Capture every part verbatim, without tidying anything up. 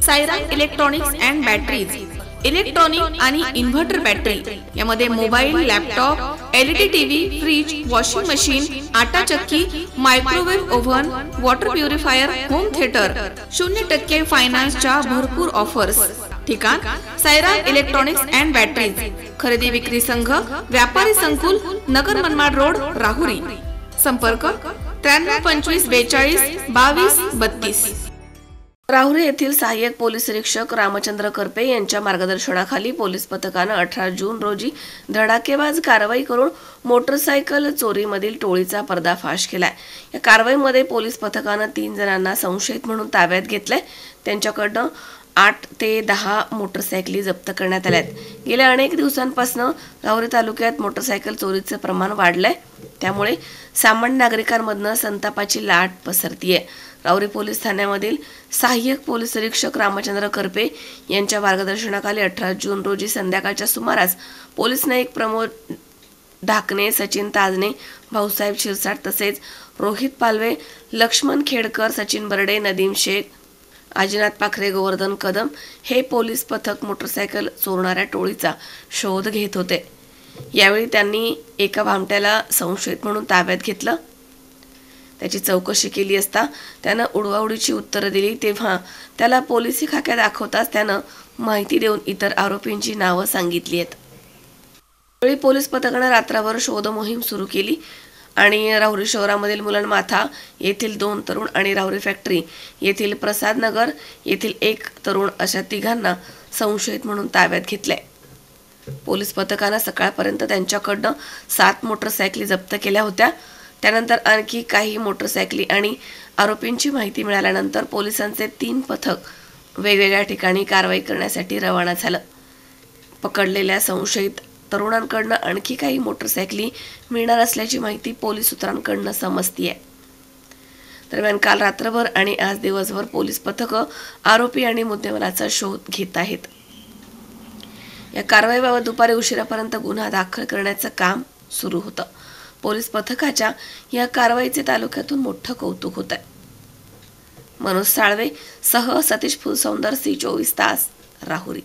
Siren electronics and batteries, electronic आणि inverter battery यामध्ये mobile, laptop, LED TV, fridge, washing machine, आटा चक्की, microwave oven, water purifier, home theatre, शून्य टक्के फायनान्सच्या भरपूर ऑफर्स। ठिकाण सायरन इलेक्ट्रॉनिक्स अँड बॅटरीज, खरेदी विक्री संघ, व्यापारी संकुल, नगर मनमाड रोड, राहुरी। संपर्क त्र्याण्णव पंचवीस बेचाळीस बावीस बत्तीस। राहुरी येथील सहाय्यक पोलीस निरीक्षक रामचंद्र करपे यांच्या मार्गदर्शनाखाली पोलीस पथकाने अठरा जून रोजी धडाकेबाज कारवाई करून मोटरसायकल चोरीमधील टोळीचा पर्दाफाश केलाय। या कारवाईमध्ये पोलीस पथकाने तीन जणांना संशयित म्हणून ताब्यात घेतले। त्यांच्याकडून आठ ते दहा मोटरसायकली जप्त करण्यात आल्यात। गेल्या अनेक दिवसांपासून राहुरी तालुक्यात मोटरसायकल चोरीचे प्रमाण वाढलंय, त्यामुळे सामान्य नागरिकांमधून संतापाची लाट पसरतीये। राहुरी पोलीस ठाण्यामधील सहाय्यक पोलीस निरीक्षक रामचंद्र करपे यांच्या मार्गदर्शनाखाली अठरा जून रोजी संध्याकाळच्या सुमारास पोलीस नाईक प्रमोद ढाकणे, सचिन ताजने, भाऊसाहेब शिरसाट तसेच रोहित पालवे, लक्ष्मण खेडकर, सचिन बर्डे, नदीम शेख, आजीनाथ पाखरे, गोवर्धन कदम हे पोलीस पथक मोटरसायकल चोरणाऱ्या टोळीचा शोध घेत होते। यावेळी त्यांनी एका भामट्याला संशयित म्हणून ताब्यात घेतलं। त्याची चौकशी केली असता त्यानं उडवाउडीची उत्तरं दिली, तेव्हा त्याला पोलिसी खाक्या दाखवताच त्यानं माहिती देऊन इतर आरोपींची नावं सांगितली आहेत। यावेळी पोलीस पथकाने रात्रभर शोध मोहीम सुरू केली आणि राहुरी शहरामधील मुलनमाथा येथील दोन तरुण आणि राहुरी फॅक्टरी येथील प्रसाद नगर येथील एक तरुण अशा तिघांना संशयित म्हणून ताब्यात घेतले। पोलीस पथकाने सकाळपर्यंत त्यांच्याकडून सात मोटरसायकली जप्त केल्या होत्या। त्यानंतर आणखी काही मोटरसायकली आणि आरोपींची माहिती मिळाल्यानंतर पोलिसांचे तीन पथक वेगवेगळ्या ठिकाणी कारवाई करण्यासाठी रवाना झालं। पकडलेल्या संशयित तरुणांकडून आणखी काही मोटरसायकली मिळणार असल्याची माहिती पोलीस सूत्रांकडून समजतीये। दरम्यान काल रात्रभर आणि आज दिवसभर पोलीस पथकं आरोपी आणि मुद्देमालाचा शोध घेत आहेत। या कारवाईबाबत दुपारी उशिरापर्यंत गुन्हा दाखल करण्याचं काम सुरू होतं। पोलीस पथकाच्या या कारवाईचे तालुक्यातून मोठं कौतुक होत आहे। मनोज साळवे सह सतीश फुलसौंदर, सी चोवीस तास, राहुरी।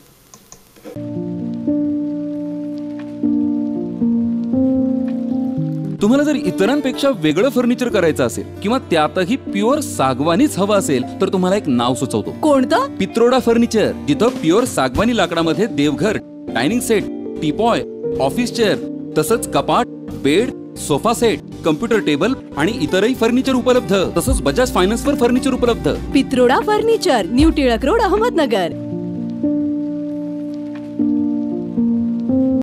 तुम्हाला जर इतरांपेक्षा वेगळं फर्निचर करायचं असेल किंवा त्यातही प्युअर सागवानीच हवं असेल तर तुम्हाला एक नाव सुचवतो। कोणतं? पित्रोडा फर्निचर, जिथं प्युअर सागवानी लाकडामध्ये देवघर, dining set, teapoy, office chair तसंच कपाट, bed, sofa set, computer table आणि इतरही फर्निचर उपलब्ध, तसंच बजाज फायनान्स वर फर्निचर उपलब्ध। Pitroda furniture, new Tilak road, Ahmednagar.